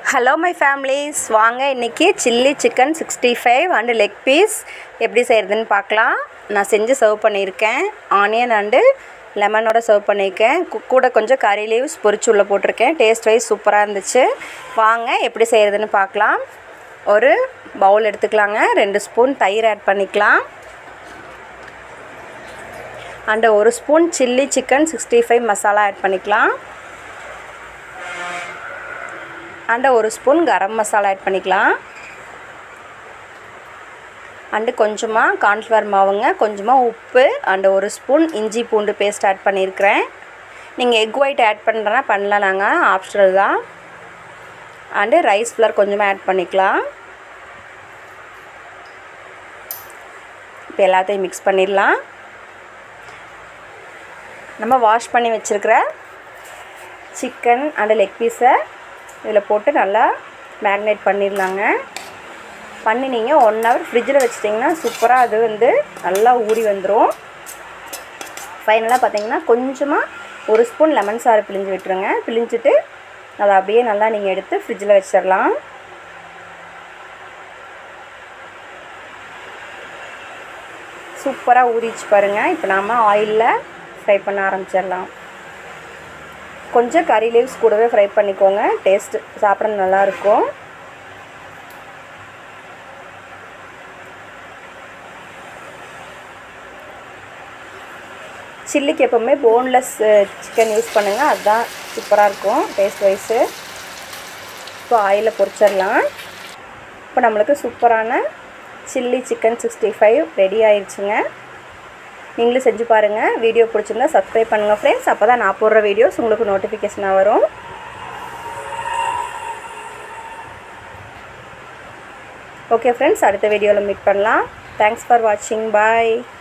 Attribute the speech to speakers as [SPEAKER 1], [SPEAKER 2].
[SPEAKER 1] Hello my families, வாங்க இன்றைக்கி chilli chicken 65 and leg piece எப்படி செய்கிறதுன்னு பார்க்கலாம். நான் செஞ்சு சர்வ் பண்ணியிருக்கேன். ஆனியன் அண்டு லெமனோட சர்வ் பண்ணியிருக்கேன். கூட கொஞ்சம் கறி லீவ்ஸ் பொரிச்சு உள்ளே போட்டிருக்கேன். டேஸ்ட் வைஸ் சூப்பராக இருந்துச்சு. வாங்க எப்படி செய்கிறதுன்னு பார்க்கலாம். ஒரு பவுல் எடுத்துக்கலாங்க. 2 ஸ்பூன் தயிர் ஆட் பண்ணிக்கலாம். And 1 spoon chilli chicken 65 masala add பண்ணிக்கலாம். And 1 spoon garam masala add பண்ணிக்கலாம். அண்டு கொஞ்சமாக கார்ன்ஃப்ளவர் மாவுங்க, கொஞ்சமாக உப்பு அண்டு 1 ஸ்பூன் இஞ்சி பூண்டு பேஸ்ட் ஆட் பண்ணியிருக்கிறேன். நீங்கள் எக் ஒயிட் ஆட் பண்ணுறேன்னா பண்ணலாம், நாங்கள் ஆப்ஷனல் தான். அண்டு ரைஸ் ஃப்ளவர் கொஞ்சமாக ஆட் பண்ணிக்கலாம். இப்போ எல்லாத்தையும் மிக்ஸ் பண்ணிடலாம். நம்ம வாஷ் பண்ணி வச்சுருக்கிற சிக்கன் அண்டு லெக் பீஸை இதில் போட்டு நல்லா மேக்னேட் பண்ணிடலாங்க. பண்ணி நீங்கள் 1 ஹவர் ஃப்ரிட்ஜில் வச்சிட்டிங்கன்னா சூப்பராக அது நல்லா ஊறி வந்துடும். ஃபைனலாக பார்த்தீங்கன்னா கொஞ்சமாக 1 ஸ்பூன் லெமன் சாறு பிழிஞ்சு விட்டுருங்க. பிழிஞ்சிட்டு அதை அப்படியே நல்லா நீங்கள் எடுத்து ஃப்ரிட்ஜில் வச்சிடலாம். சூப்பராக ஊறிச்சு பாருங்கள். இப்போ நாம் ஆயிலில் ஃப்ரை பண்ண ஆரம்பிச்சிடலாம். கொஞ்சம் கறி லீவ்ஸ் கூடவே ஃப்ரை பண்ணிக்கோங்க. டேஸ்ட்டு சாப்பிட நல்லாயிருக்கும். சில்லிக்கு எப்போவுமே போன்லெஸ் சிக்கன் யூஸ் பண்ணுங்கள், அதுதான் சூப்பராக இருக்கும் டேஸ்ட் வைஸு. இப்போ ஆயிலில் பொரிச்சிடலாம். இப்போ நம்மளுக்கு சூப்பரான சில்லி சிக்கன் 65 ரெடி ஆயிடுச்சுங்க. நீங்களும் செஞ்சு பாருங்கள். வீடியோ பிடிச்சிருந்தா சப்ஸ்கிரைப் பண்ணுங்கள் ஃப்ரெண்ட்ஸ். அப்போ தான் நான் போடுற வீடியோஸ் உங்களுக்கு நோட்டிஃபிகேஷனாக வரும். ஓகே ஃப்ரெண்ட்ஸ், அடுத்த வீடியோவில் மீட் பண்ணலாம். தேங்க்ஸ் ஃபார் வாட்சிங். பாய்.